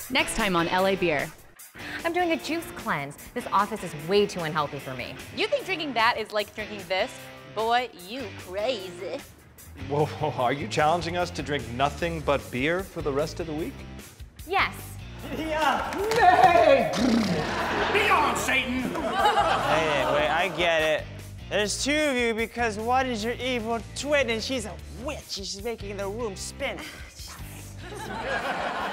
Next time on LA Beer. I'm doing a juice cleanse. This office is way too unhealthy for me. You think drinking that is like drinking this? Boy, you crazy. Whoa, are you challenging us to drink nothing but beer for the rest of the week? Yes. Yeah. Nay! Be on, Satan! Hey, wait, I get it. There's two of you because one is your evil twin and she's a witch. She's making the room spin.